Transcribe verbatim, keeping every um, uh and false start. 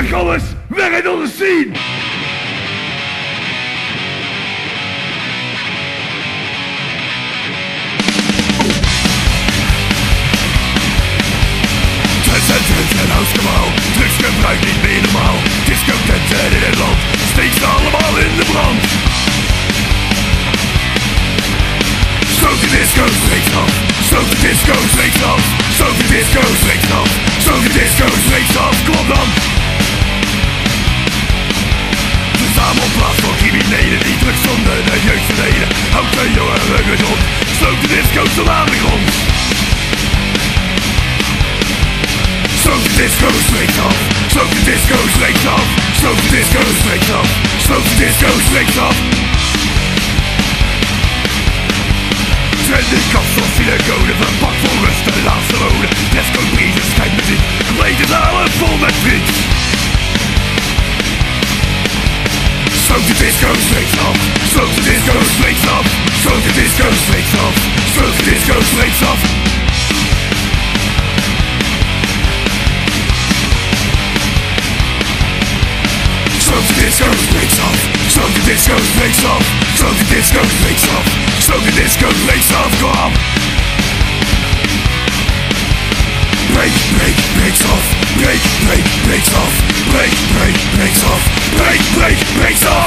alles weg on the scene. Een huisgebouw, drugsgebruik niet meer normaal. Discotenten in het land, steekt ze allemaal in de brand. Stoot de disco spreekt af, stoot de disco spreekt af, stoot de disco spreekt af, stoot de disco spreekt af, kom op dan. Verzamelplaats voor criminelen die drugs zonder de jeugd verleden. Houd de jongeren gezond, stoot de disco tot aan de grond. Sloot de disco spreekt af, sloot de disco spreekt af, sloot de disco spreekt af, sloot de disco spreekt af. Trending kapsels, synagogen, verpakt voor rust de laatste wonen. Disco breezes, kijk muziek, geleden zalen vol met fiets. Sloot de disco spreekt af, sloot de disco spreekt af, sloot de disco spreekt af, sloot de disco spreekt af. Sloot de disco breaks off, sloot de disco breaks off, sloot de disco breaks off, sloot de disco breaks off, kom op. Break, break, breaks off, break, break, breaks off, break, break, breaks off, break, break, breaks off.